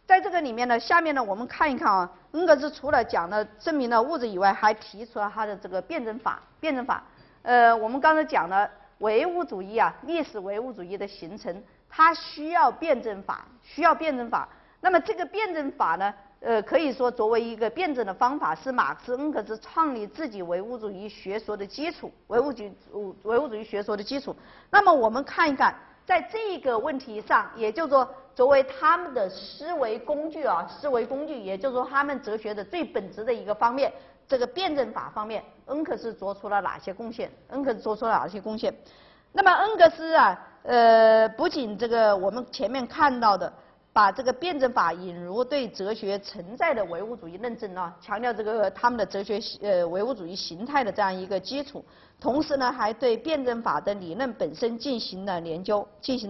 在这个里面呢，下面呢我们看一看啊，恩格斯除了讲了证明了物质以外，还提出了他的这个辩证法。我们刚才讲了唯物主义啊，历史唯物主义的形成，它需要辩证法。那么这个辩证法呢，可以说作为一个辩证的方法，是马克思恩格斯创立自己唯物主义学说的基础，唯物主义学说的基础。那么我们看一看，在这个问题上，也就是说，作为他们的思维工具啊，也就是说他们哲学的最本质的一个方面，这个辩证法方面，恩格斯做出了哪些贡献？那么恩格斯啊，不仅这个我们前面看到的，把这个辩证法引入对哲学存在的唯物主义认证啊，强调这个他们的哲学唯物主义形态的这样一个基础，同时呢，还对辩证法的理论本身进行了研究。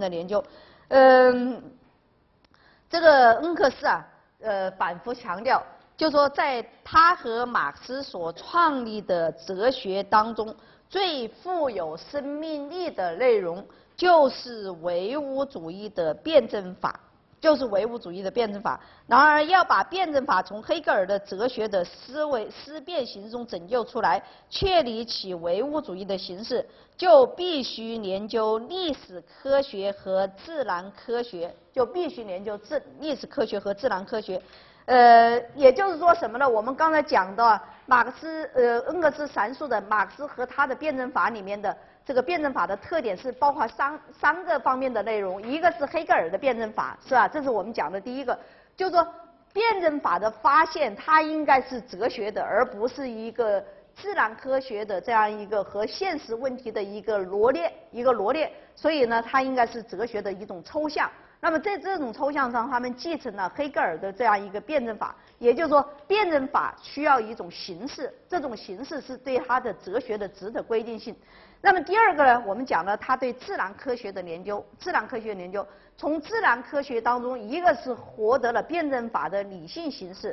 这个恩格斯啊，反复强调，就说在他和马克思所创立的哲学当中，最富有生命力的内容就是唯物主义的辩证法。然而，要把辩证法从黑格尔的哲学的思辨形中拯救出来，确立其唯物主义的形式，就必须研究历史科学和自然科学。也就是说什么呢？我们刚才讲到恩格斯阐述的马克思和他的辩证法里面的这个辩证法的特点是包括三个方面的内容，一个是黑格尔的辩证法，是吧？这是我们讲的第一个，就是说辩证法的发现，它应该是哲学的，而不是一个自然科学的这样一个和现实问题的一个罗列，所以呢，它应该是哲学的一种抽象。那么在这种抽象上，他们继承了黑格尔的这样一个辩证法，也就是说，辩证法需要一种形式，这种形式是对它的哲学的质的规定性。那么第二个呢，我们讲了他对自然科学的研究，从自然科学当中，一个是获得了辩证法的理性形式，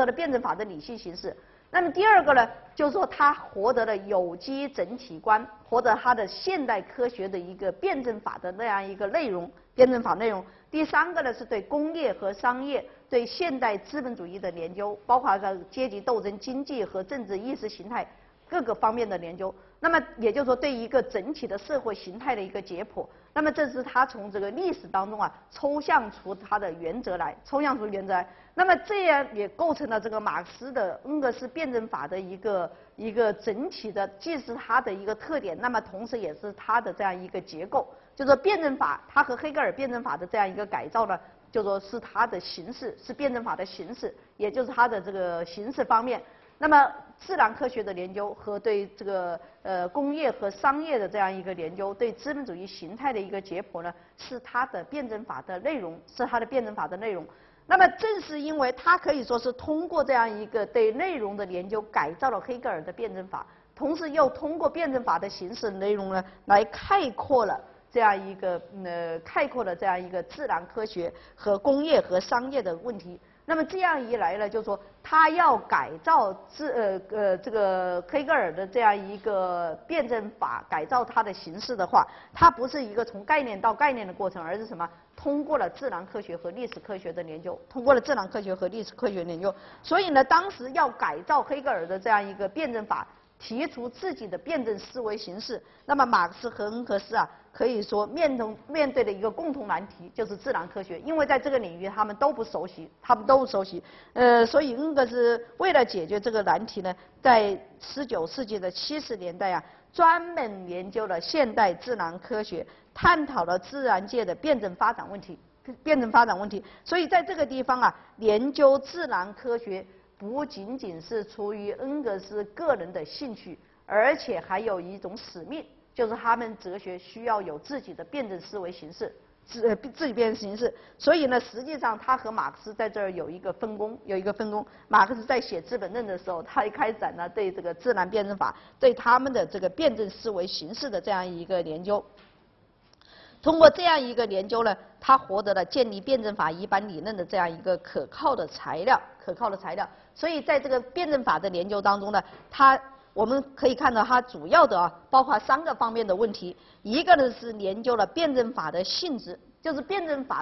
那么第二个呢，就是说他获得了有机整体观，获得他的现代科学的一个辩证法的那样一个内容。第三个呢，是对工业和商业、对现代资本主义的研究，包括阶级斗争、经济和政治意识形态各个方面的研究。那么也就是说，对一个整体的社会形态的一个解剖。那么这是他从这个历史当中啊抽象出他的原则来。那么这样也构成了这个马克思的恩格斯辩证法的一个整体的，既是它的一个特点，那么同时也是它的这样一个结构。就说辩证法，它和黑格尔辩证法的这样一个改造呢，就说是它的形式，是辩证法的形式，也就是它的这个形式方面。那么自然科学的研究和对这个工业和商业的这样一个研究，对资本主义形态的一个解剖呢，是它的辩证法的内容，那么正是因为它可以说是通过这样一个对内容的研究，改造了黑格尔的辩证法，同时又通过辩证法的形式内容呢，来概括了这样一个自然科学和工业和商业的问题。那么这样一来呢，就是说他要改造这个黑格尔的这样一个辩证法，改造它的形式的话，它不是一个从概念到概念的过程，而是什么？通过了自然科学和历史科学的研究，所以呢，当时要改造黑格尔的这样一个辩证法，提出自己的辩证思维形式，那么马克思和恩格斯啊，可以说面对的一个共同难题就是自然科学，因为在这个领域他们都不熟悉，所以恩格斯为了解决这个难题呢，在19世纪的70年代啊，专门研究了现代自然科学，探讨了自然界的辩证发展问题。所以在这个地方啊，研究自然科学不仅仅是出于恩格斯个人的兴趣，而且还有一种使命，就是他们哲学需要有自己的辩证思维形式，所以呢，实际上他和马克思在这儿有一个分工。马克思在写《资本论》的时候，他也开展了对这个自然辩证法、对他们的这个辩证思维形式的这样一个研究。通过这样一个研究呢，他获得了建立辩证法一般理论的这样一个可靠的材料。所以在这个辩证法的研究当中呢，我们可以看到它主要的包括3个方面的问题。一个呢是研究了辩证法的性质，就是辩证法呢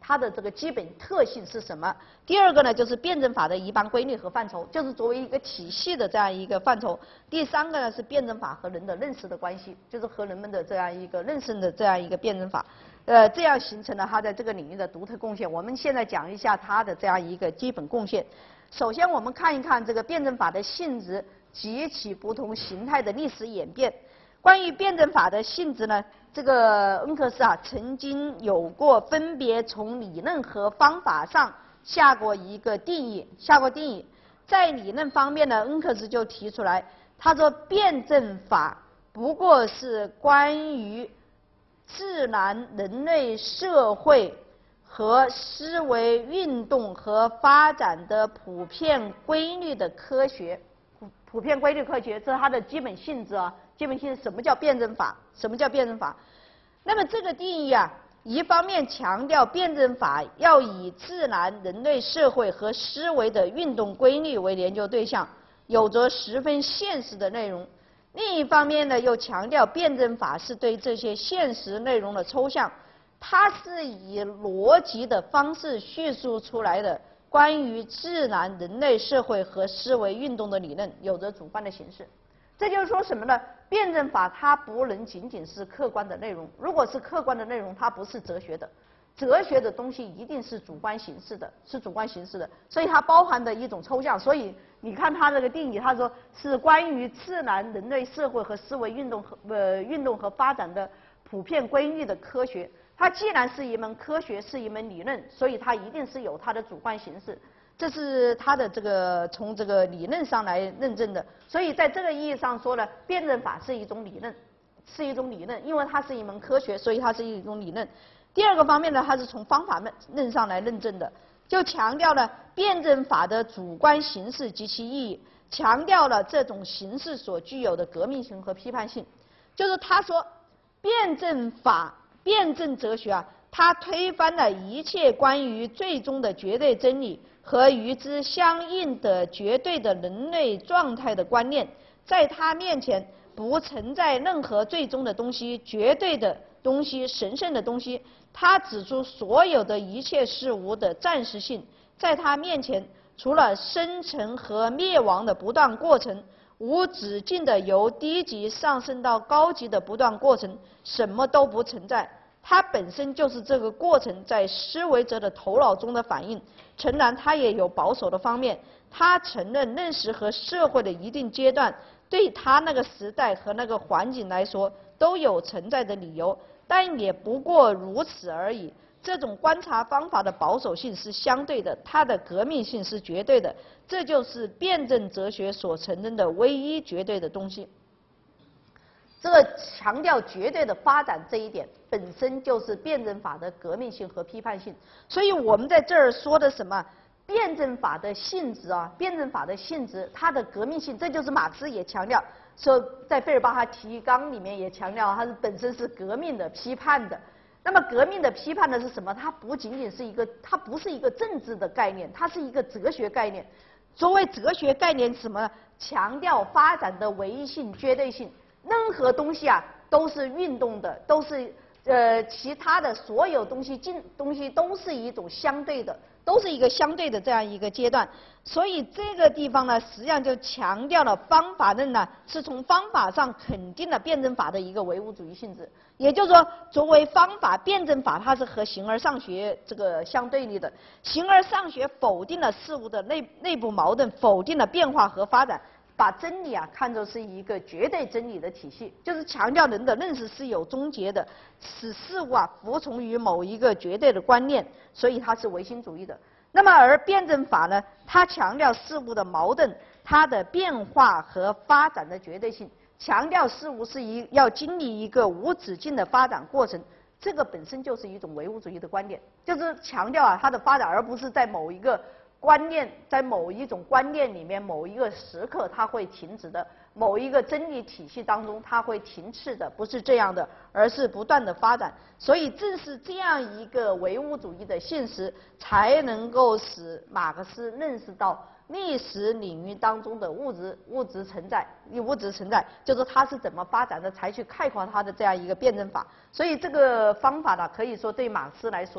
它的这个基本特性是什么？第二个呢，就是辩证法的一般规律和范畴，就是作为一个体系的这样一个范畴。第三个呢，是辩证法和人的认识的关系，就是和人们的这样一个认识的这样一个辩证法，这样形成了它在这个领域的独特贡献。我们现在讲一下它的这样一个基本贡献。首先，我们看一看这个辩证法的性质及其不同形态的历史演变。关于辩证法的性质呢，这个恩格斯曾经有过分别从理论和方法上下过定义。在理论方面呢，恩格斯就提出来，他说辩证法不过是关于自然、人类社会和思维运动和发展的普遍规律的科学。普遍规律科学，这是它的基本性质啊。基本性质，什么叫辩证法？什么叫辩证法？那么这个定义一方面强调辩证法要以自然、人类社会和思维的运动规律为研究对象，有着十分现实的内容；另一方面呢，又强调辩证法是对这些现实内容的抽象，它是以逻辑的方式叙述出来的关于自然、人类社会和思维运动的理论，有着主观的形式。这就是说什么呢？辩证法它不能仅仅是客观的内容，如果是客观的内容，它不是哲学的。哲学的东西一定是主观形式的，所以它包含的一种抽象。所以你看它这个定义，它说是关于自然、人类社会和思维运动和发展的普遍规律的科学。它既然是一门科学，是一门理论，所以它一定是有它的主观形式。这是它的从这个理论上来认证的，所以在这个意义上说呢，辩证法是一种理论，因为它是一门科学，所以它是一种理论。第二个方面呢，它是从方法论上来认证的，就强调了辩证法的主观形式及其意义，强调了这种形式所具有的革命性和批判性。就是他说，辩证哲学它推翻了一切关于最终的绝对真理和与之相应的绝对的人类状态的观念，在他面前不存在任何最终的东西、绝对的东西、神圣的东西。他指出所有的一切事物的暂时性，在他面前除了生成和灭亡的不断过程，无止境的由低级上升到高级的不断过程，什么都不存在。它本身就是这个过程在思维者的头脑中的反应。诚然，它也有保守的方面，他承认认识和社会的一定阶段对他那个时代和那个环境来说都有存在的理由，但也不过如此而已。这种观察方法的保守性是相对的，它的革命性是绝对的，这就是辩证哲学所承认的唯一绝对的东西。这个强调绝对的发展这一点本身就是辩证法的革命性和批判性。所以我们在这儿说的什么辩证法的性质辩证法的性质，它的革命性，这就是马克思也强调说，在费尔巴哈提纲里面也强调它是本身是革命的、批判的。那么革命的、批判的是什么？它不仅仅是它不是一个政治的概念，它是一个哲学概念。作为哲学概念是什么呢？强调发展的唯一性、绝对性。任何东西都是运动的，都是其他的所有东西都是一种相对的，都是一个相对的这样一个阶段。所以这个地方呢，实际上就强调了方法论呢是从方法上肯定了辩证法的一个唯物主义性质。也就是说，作为方法，辩证法它是和形而上学这个相对立的。形而上学否定了事物的内部矛盾，否定了变化和发展。把真理看作是一个绝对真理的体系，就是强调人的认识是有终结的，使事物服从于某一个绝对的观念，所以它是唯心主义的。那么而辩证法呢，它强调事物的矛盾，它的变化和发展的绝对性，强调事物是要经历一个无止境的发展过程。这个本身就是一种唯物主义的观点，就是强调它的发展，而不是在某一个观念，在某一种观念里面，某一个时刻它会停止的，某一个真理体系当中它会停滞的，不是这样的，而是不断的发展。所以正是这样一个唯物主义的现实，才能够使马克思认识到历史领域当中的物质存在，就是它是怎么发展的，才去概括它的这样一个辩证法。所以这个方法呢，可以说对马克思来说呢，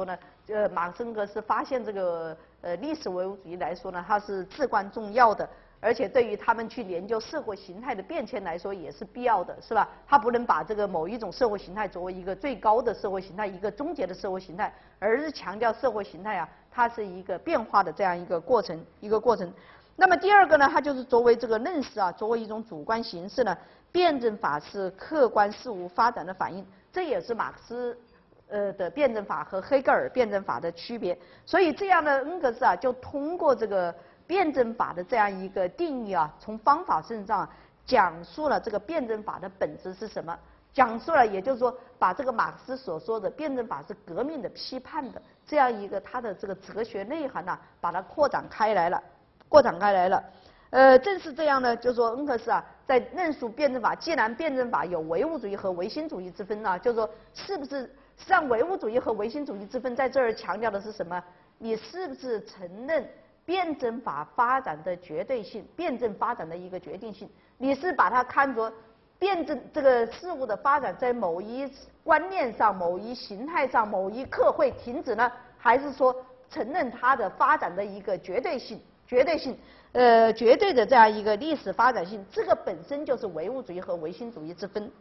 马克思恩格斯发现这个历史唯物主义来说呢，它是至关重要的。而且对于他们去研究社会形态的变迁来说也是必要的，是吧？他不能把这个某一种社会形态作为一个最高的社会形态，一个终结的社会形态，而是强调社会形态啊，它是一个变化的这样一个过程。那么第二个呢，它就是作为这个认识啊，作为一种主观形式呢，辩证法是客观事物发展的反应，这也是马克思的辩证法和黑格尔辩证法的区别。所以这样的恩格斯啊，就通过这个辩证法的这样一个定义啊，从方法身上讲述了这个辩证法的本质是什么，讲述了也就是说把这个马克思所说的辩证法是革命的、批判的这样一个它的这个哲学内涵呐，把它扩展开来了。正是这样呢，就是说恩格斯啊，在论述辩证法，既然辩证法有唯物主义和唯心主义之分呢，就是说是不是实际上唯物主义和唯心主义之分在这儿强调的是什么？你是不是承认辩证法发展的绝对性，辩证发展的一个决定性？你是把它看作辩证这个事物的发展在某一观念上、某一形态上、某一刻会停止呢，还是说承认它的发展的一个绝对性？绝对的这样一个历史发展性，这个本身就是唯物主义和唯心主义之分。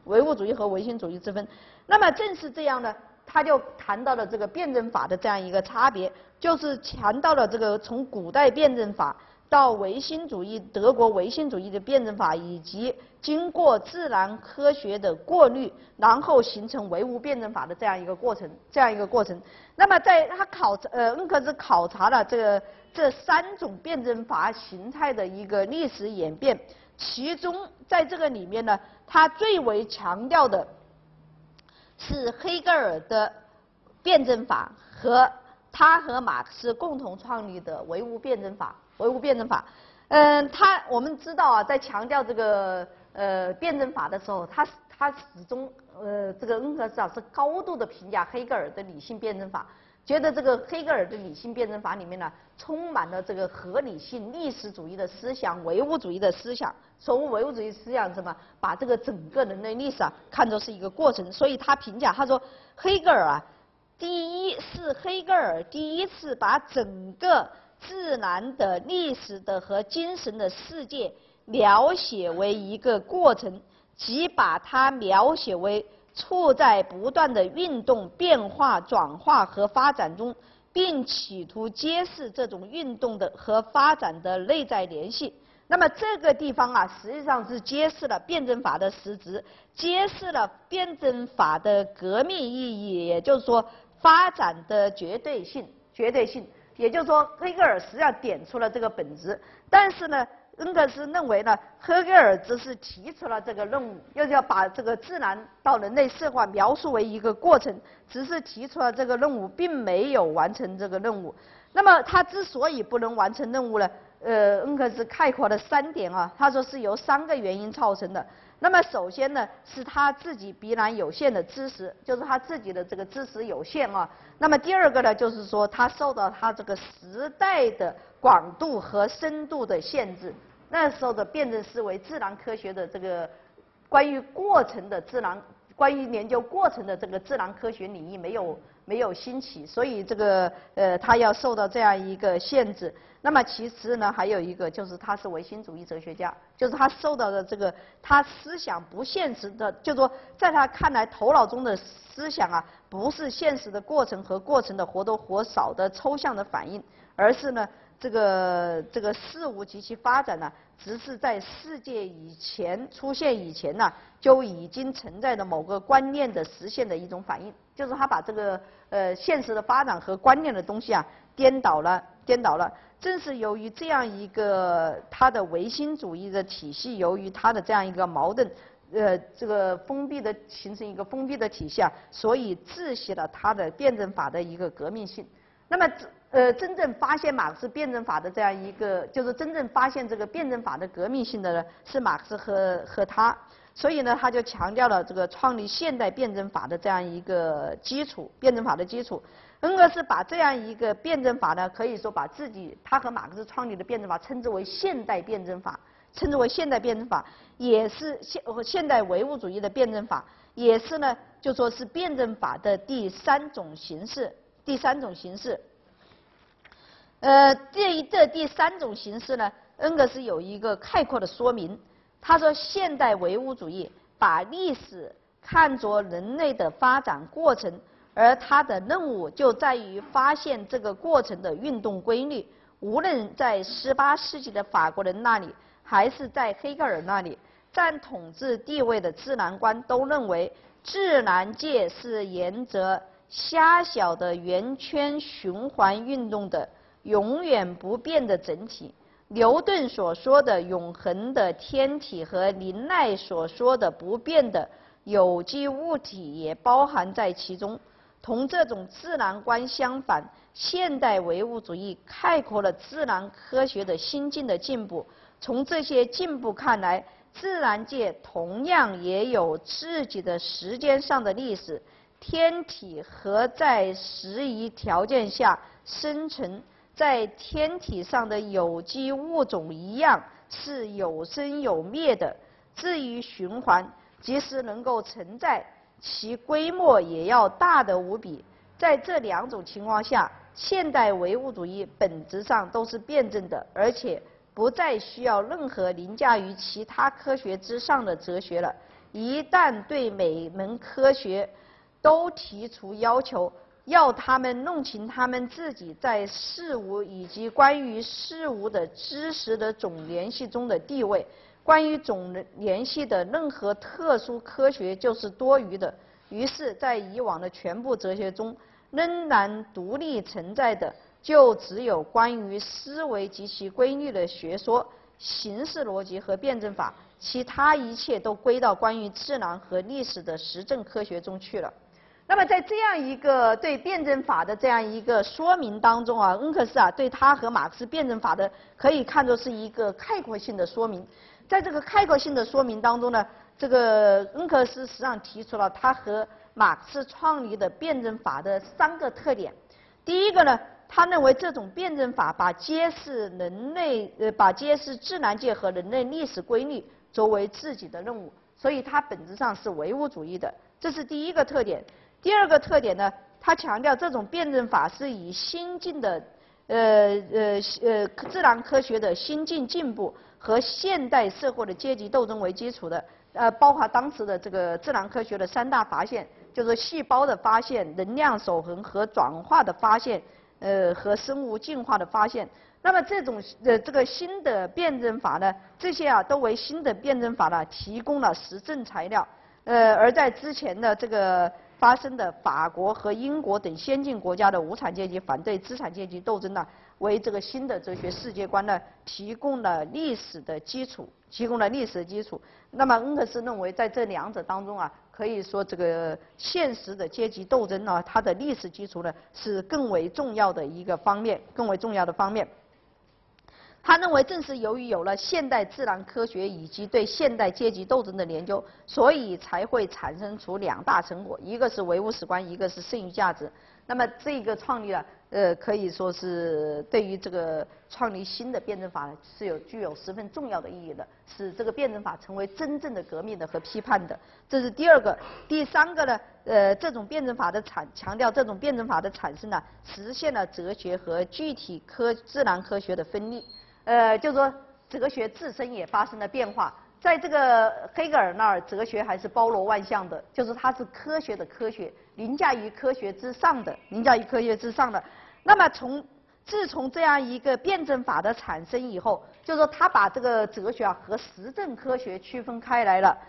那么正是这样呢，他就谈到了这个辩证法的这样一个差别，就是谈到了这个从古代辩证法到唯心主义德国唯心主义的辩证法，以及经过自然科学的过滤，然后形成唯物辩证法的这样一个过程。那么在他恩格斯考察了这三种辩证法形态的一个历史演变，其中在这个里面呢，他最为强调的是黑格尔的辩证法和他和马克思共同创立的唯物辩证法。我们知道啊，在强调这个辩证法的时候，他始终这个恩格斯啊是高度的评价黑格尔的理性辩证法，觉得这个黑格尔的理性辩证法里面呢，充满了这个合理性、历史主义的思想、唯物主义的思想。所谓唯物主义思想什么？把这个整个人类历史啊看作是一个过程。所以他评价他说，黑格尔啊，第一次把整个自然的、历史的和精神的世界描写为一个过程，即把它描写为处在不断的运动、变化、转化和发展中，并企图揭示这种运动的和发展的内在联系。那么这个地方啊，实际上是揭示了辩证法的实质，揭示了辩证法的革命意义，也就是说发展的绝对性。也就是说，黑格尔实际上点出了这个本质，但是呢，恩格斯认为呢，黑格尔只是提出了这个任务，要把这个自然到人类社会描述为一个过程，只是提出了这个任务，并没有完成这个任务。那么他之所以不能完成任务呢，恩格斯概括了3点啊，他说是由3个原因造成的。那么首先呢，是他自己必然有限的知识，就是他自己的这个知识有限啊。那么第二个呢，就是说他受到他这个时代的广度和深度的限制。那时候的辩证思维、自然科学的这个关于研究过程的这个自然科学领域没有兴起，所以这个他要受到这样一个限制。那么其次呢，还有一个就是他是唯心主义哲学家，就是他受到的这个他思想不现实的，就是说在他看来头脑中的思想啊，不是现实的过程和过程的或多或少的抽象的反应，而是呢这个事物及其发展呢，只是在世界出现以前呢，就已经存在的某个观念的实现的一种反应，就是他把这个现实的发展和观念的东西啊颠倒了。正是由于这样一个他的唯心主义的体系，由于他的这样一个矛盾，这个形成一个封闭的体系啊，所以窒息了他的辩证法的一个革命性。那么真正发现马克思辩证法的这样一个，就是真正发现这个辩证法的革命性的呢，是马克思和他。所以呢，他就强调了这个创立现代辩证法的这样一个基础，辩证法的基础。恩格斯把这样一个辩证法呢，可以说把他和马克思创立的辩证法称之为现代辩证法，也是现代唯物主义的辩证法，也是呢就说是辩证法的第3种形式。 第三种形式。第三种形式呢，恩格斯有一个概括的说明。他说，现代唯物主义把历史看作人类的发展过程，而他的任务就在于发现这个过程的运动规律。无论在18世纪的法国人那里，还是在黑格尔那里，占统治地位的自然观都认为，自然界是沿着狭小的圆圈循环运动的永远不变的整体。牛顿所说的永恒的天体和林奈所说的不变的有机物体也包含在其中。同这种自然观相反，现代唯物主义概括了自然科学的新进的进步。从这些进步看来，自然界同样也有自己的时间上的历史。天体和在适宜条件下生存在天体上的有机物种一样，是有生有灭的。至于循环，即使能够存在，其规模也要大得无比。在这两种情况下，现代唯物主义本质上都是辩证的，而且不再需要任何凌驾于其他科学之上的哲学了。一旦对每门科学都提出要求，要他们弄清他们自己在事物以及关于事物的知识的总联系中的地位，关于总联系的任何特殊科学就是多余的。于是，在以往的全部哲学中，仍然独立存在的就只有关于思维及其规律的学说、形式逻辑和辩证法，其他一切都归到关于自然和历史的实证科学中去了。那么在这样一个对辩证法的这样一个说明当中啊，恩格斯啊对他和马克思辩证法的可以看作是一个概括性的说明。在这个概括性的说明当中呢，这个恩格斯实际上提出了他和马克思创立的辩证法的3个特点。第一个呢，他认为这种辩证法把揭示自然界和人类历史规律作为自己的任务，所以它本质上是唯物主义的，这是第一个特点。第二个特点呢，他强调这种辩证法是以新进的自然科学的新进步和现代社会的阶级斗争为基础的，包括当时的这个自然科学的3大发现，就是细胞的发现、能量守恒和转化的发现，和生物进化的发现。那么这种这个新的辩证法呢，这些啊都为新的辩证法呢提供了实证材料。而在之前的这个发生的法国和英国等先进国家的无产阶级反对资产阶级斗争呢，为这个新的哲学世界观呢提供了历史的基础。那么恩格斯认为，在这两者当中啊，可以说这个现实的阶级斗争呢，它的历史基础呢是更为重要的一个方面，他认为，正是由于有了现代自然科学以及对现代阶级斗争的研究，所以才会产生出2大成果，一个是唯物史观，一个是剩余价值。那么这个创立可以说是对于这个创立新的辩证法是具有十分重要的意义的，使这个辩证法成为真正的革命的和批判的。这是第二个。第三个呢，这种辩证法的强调这种辩证法的产生呢，实现了哲学和具体自然科学的分立。就是说哲学自身也发生了变化。在这个黑格尔那儿，哲学还是包罗万象的，就是它是科学的科学，凌驾于科学之上的。那么自从这样一个辩证法的产生以后，就是说他把这个哲学和实证科学区分开来了，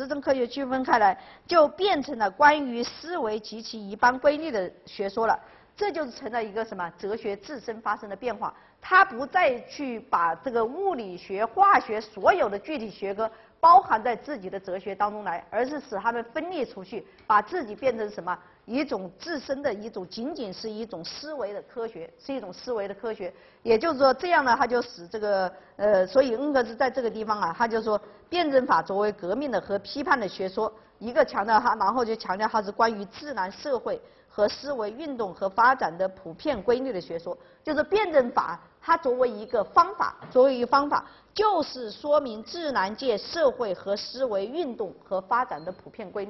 就变成了关于思维及其一般规律的学说了。这就是成了一个什么哲学自身发生的变化。他不再去把这个物理学、化学所有的具体学科包含在自己的哲学当中来，而是使它们分裂出去，把自己变成什么一种自身的一种，仅仅是一种思维的科学，也就是说，这样呢，他就使这个所以恩格斯在这个地方啊，他就说辩证法作为革命的和批判的学说，一个强调它，然后就强调它是关于自然社会和思维运动和发展的普遍规律的学说。就是辩证法它作为一个方法，就是说明自然界社会和思维运动和发展的普遍规律的。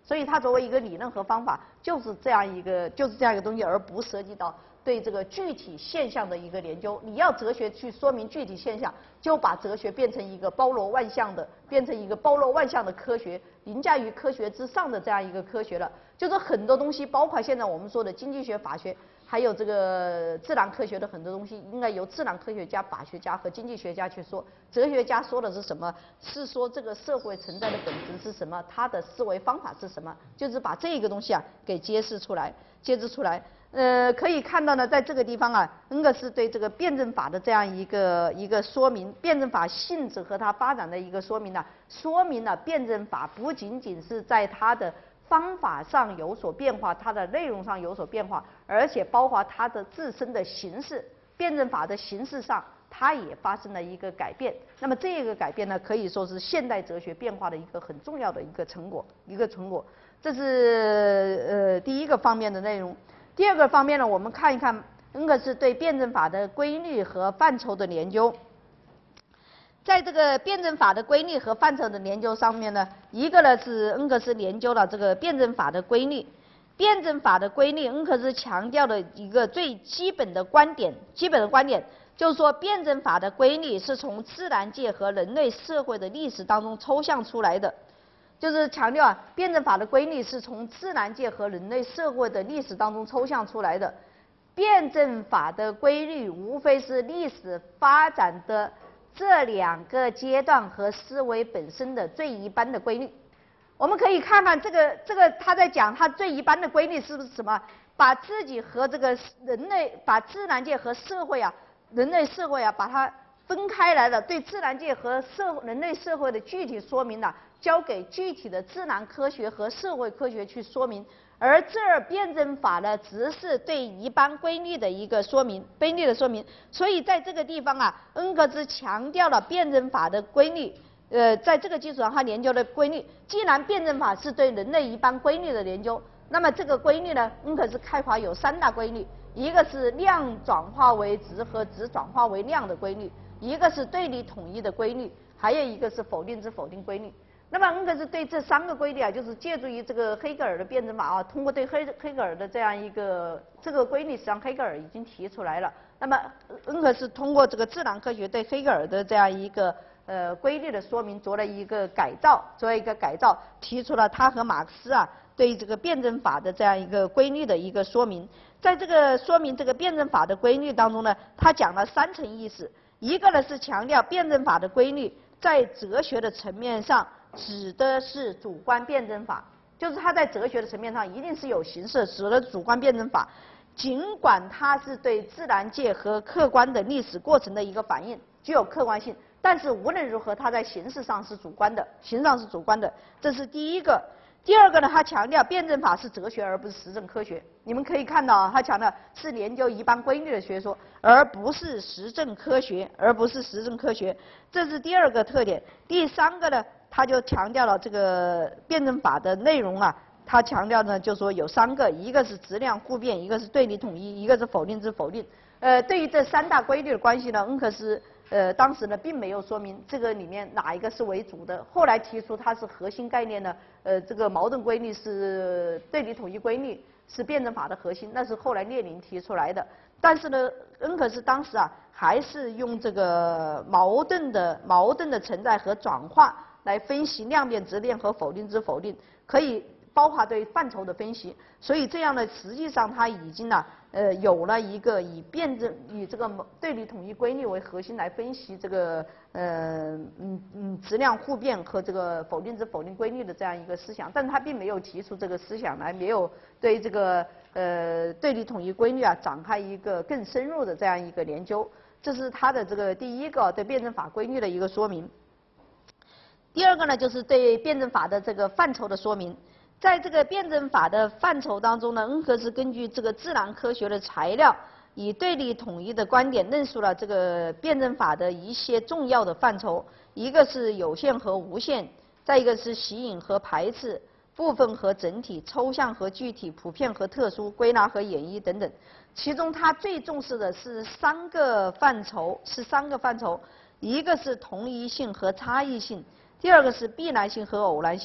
所以它作为一个理论和方法，就是这样一个东西，而不涉及到对这个具体现象的一个研究。你要哲学去说明具体现象，就把哲学变成一个包罗万象的科学，凌驾于科学之上的这样一个科学了。就是很多东西，包括现在我们说的经济学、法学，还有这个自然科学的很多东西，应该由自然科学家、法学家和经济学家去说。哲学家说的是什么？是说这个社会存在的本质是什么？他的思维方法是什么？就是把这个东西啊给揭示出来。可以看到呢，在这个地方啊，恩格斯对这个辩证法的这样一个说明，辩证法性质和它发展的一个说明呢，说明了辩证法不仅仅是在它的方法上有所变化，它的内容上有所变化，而且包括它的自身的形式，辩证法的形式上它也发生了一个改变。那么这个改变呢，可以说是现代哲学变化的一个很重要的一个成果。这是第一个方面的内容。第二个方面呢，我们看一看恩格斯对辩证法的规律和范畴的研究。在这个辩证法的规律和范畴的研究上面呢，一个呢是恩格斯研究了这个辩证法的规律。辩证法的规律，恩格斯强调的一个最基本的观点就是说，辩证法的规律是从自然界和人类社会的历史当中抽象出来的。就是强调辩证法的规律是从自然界和人类社会的历史当中抽象出来的。辩证法的规律无非是历史发展的这两个阶段和思维本身的最一般的规律。我们可以看看这个他在讲他最一般的规律是不是什么？把自己和这个人类，把自然界和社会啊，人类社会啊，把它分开来了，对自然界和人类社会的具体说明呢，交给具体的自然科学和社会科学去说明，而这儿辩证法呢，只是对一般规律的一个说明，所以在这个地方啊，恩格斯强调了辩证法的规律。在这个基础上，他研究的规律，既然辩证法是对人类一般规律的研究，那么这个规律呢，恩格斯开发有三大规律，一个是量转化为质和质转化为量的规律，一个是对立统一的规律，还有一个是否定之否定规律。那么恩格斯对这三个规律啊，就是借助于这个黑格尔的辩证法啊，通过对黑格尔的这样一个这个规律，实际上黑格尔已经提出来了。那么恩格斯通过这个自然科学对黑格尔的这样一个规律的说明做了一个改造，提出了他和马克思啊对这个辩证法的这样一个规律的一个说明。在这个说明这个辩证法的规律当中呢，他讲了三层意思。一个呢是强调辩证法的规律在哲学的层面上指的是主观辩证法，就是它在哲学的层面上一定是有形式，指的主观辩证法，尽管它是对自然界和客观的历史过程的一个反应，具有客观性。但是无论如何，它在形式上是主观的，这是第一个。第二个呢，他强调辩证法是哲学而不是实证科学。你们可以看到啊，他强调是研究一般规律的学说，而不是实证科学，这是第二个特点。第三个呢，他就强调了这个辩证法的内容啊，他强调呢就说有三个，一个是质量互变，一个是对立统一，一个是否定之否定。对于这三大规律的关系呢，恩格斯当时呢并没有说明这个里面哪一个是为主的，后来提出它是核心概念呢，这个矛盾规律是对立统一规律是辩证法的核心，那是后来列宁提出来的。但是呢，恩格斯当时啊还是用这个矛盾的存在和转化来分析量变质变和否定之否定，可以包括对范畴的分析。所以这样呢，实际上他已经呢有了一个以这个对立统一规律为核心来分析这个质量互变和这个否定之否定规律的这样一个思想，但是他并没有提出这个思想来，没有对这个对立统一规律啊展开一个更深入的这样一个研究。这是他的这个第一个对辩证法规律的一个说明。第二个呢，就是对辩证法的这个范畴的说明。在这个辩证法的范畴当中呢，恩格斯根据这个自然科学的材料，以对立统一的观点论述了这个辩证法的一些重要的范畴，一个是有限和无限，再一个是吸引和排斥，部分和整体，抽象和具体，普遍和特殊，归纳和演绎等等。其中他最重视的是三个范畴，一个是同一性和差异性，第二个是必然性和偶然性，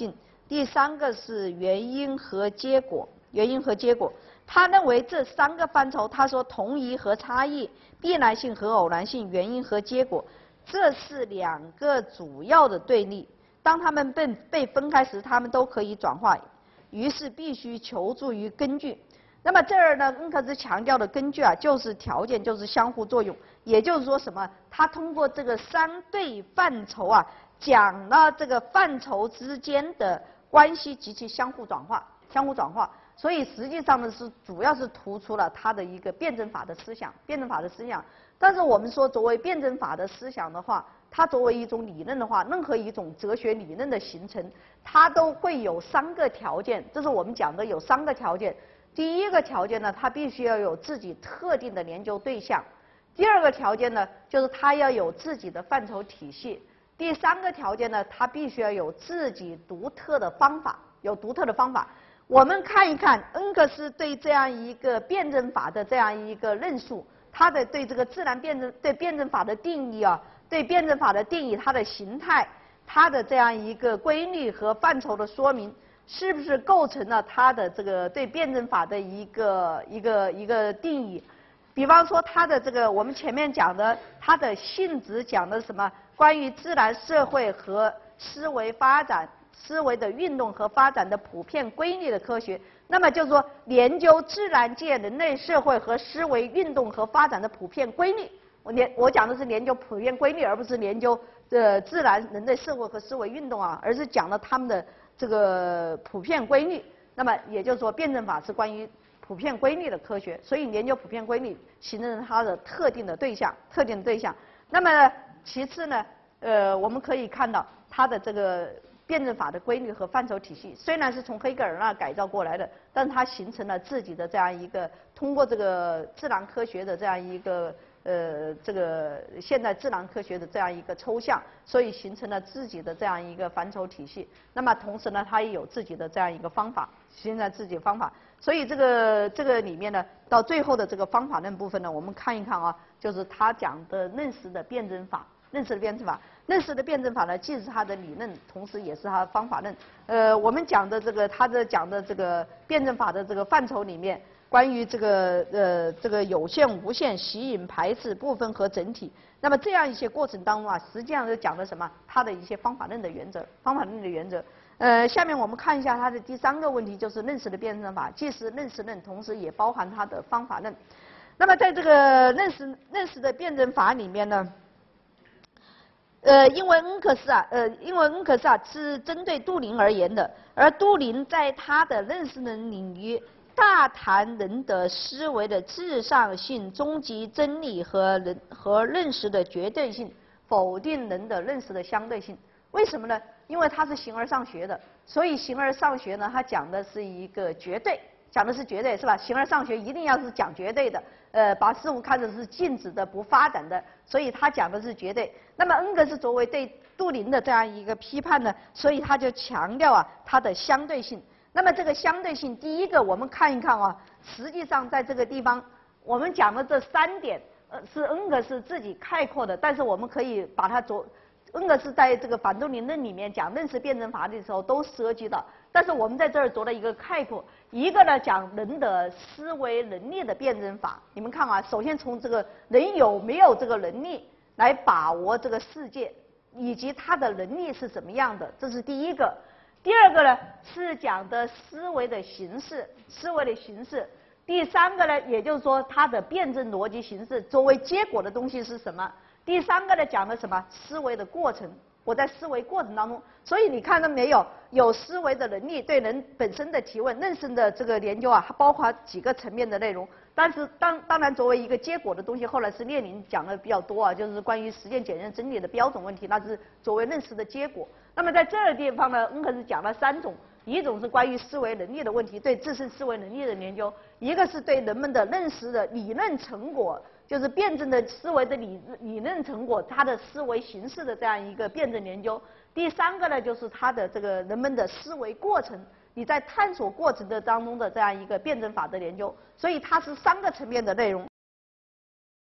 第三个是原因和结果。原因和结果，他认为这3个范畴，他说同一和差异、必然性和偶然性、原因和结果，这是2个主要的对立。当他们被分开时，他们都可以转化，于是必须求助于根据。那么这儿呢，恩格斯强调的根据啊，就是条件，就是相互作用。也就是说什么？他通过这个3对范畴啊，讲了这个范畴之间的关系及其相互转化。所以实际上呢，主要是突出了他的一个辩证法的思想。但是我们说，作为辩证法的思想的话，它作为一种理论的话，任何一种哲学理论的形成，它都会有3个条件。这是我们讲的有3个条件。第一个条件呢，它必须要有自己特定的研究对象；第二个条件呢，就是它要有自己的范畴体系；第3个条件呢，它必须要有自己独特的方法，我们看一看恩格斯对这样一个辩证法的这样一个论述，他的对这个自然辩证对辩证法的定义啊，对辩证法的定义，它的形态，它的这样一个规律和范畴的说明，是不是构成了他的这个对辩证法的一个定义？比方说它的这个我们前面讲的，它的性质讲的什么？关于自然社会和思维发展。思维的运动和发展的普遍规律的科学，那么就是说，研究自然界、人类社会和思维运动和发展的普遍规律。我讲的是研究普遍规律，而不是研究自然、人类社会和思维运动啊，而是讲了他们的这个普遍规律。那么也就是说，辩证法是关于普遍规律的科学，所以研究普遍规律形成它的特定的对象。那么其次呢，我们可以看到它的这个。辩证法的规律和范畴体系虽然是从黑格尔那改造过来的，但是它形成了自己的这样一个通过这个自然科学的这样一个这个现代自然科学的这样一个抽象，所以形成了自己的这样一个范畴体系。那么同时呢，它也有自己的这样一个方法，形成了自己的方法。所以这个里面呢，到最后的这个方法论部分呢，我们看一看啊，就是他讲的认识的辩证法。认识的辩证法呢，既是他的理论，同时也是他的方法论。我们讲的这个，讲的这个辩证法的这个范畴里面，关于这个有限、无限、吸引、排斥、部分和整体，那么这样一些过程当中啊，实际上是讲的什么？他的一些方法论的原则。下面我们看一下他的第3个问题，就是认识的辩证法，既是认识论，同时也包含他的方法论。那么在这个认识的辩证法里面呢，因为恩格斯啊是针对杜林而言的，而杜林在他的认识论领域大谈人的思维的至上性、终极真理和认识的绝对性，否定人的认识的相对性。为什么呢？因为它是形而上学的，所以形而上学呢，它讲的是一个绝对，是吧？形而上学一定要是讲绝对的，把事物看成是静止的、不发展的，所以他讲的是绝对。那么恩格斯作为对杜林的这样一个批判呢，所以他就强调啊它的相对性。那么这个相对性，第一个我们看一看啊，实际上在这个地方我们讲的这3点，是恩格斯自己概括的，但是我们可以把它恩格斯在这个反杜林论里面讲认识辩证法的时候都涉及到，但是我们在这儿做了一个概括。一个呢讲人的思维能力的辩证法，你们看啊，首先从这个人有没有这个能力来把握这个世界，以及他的能力是怎么样的，这是第一个。第二个呢是讲的思维的形式。第3个呢，也就是说它的辩证逻辑形式作为结果的东西是什么？第3个呢讲的什么？思维的过程。我在思维过程当中，所以你看到没有？有思维的能力，对人本身的提问、认识的这个研究啊，它包括几个层面的内容。但是当然作为一个结果的东西，后来是列宁讲的比较多啊，就是关于实践检验真理的标准问题，那是作为认识的结果。那么在这个地方呢，恩格斯讲了3种，一种是关于思维能力的问题，对自身思维能力的研究；一个是对人们的认识的理论成果。就是辩证的思维的理论成果，它的思维形式的这样一个辩证研究。第3个呢，就是它的这个人们的思维过程，你在探索过程的当中的这样一个辩证法的研究。所以它是3个层面的内容。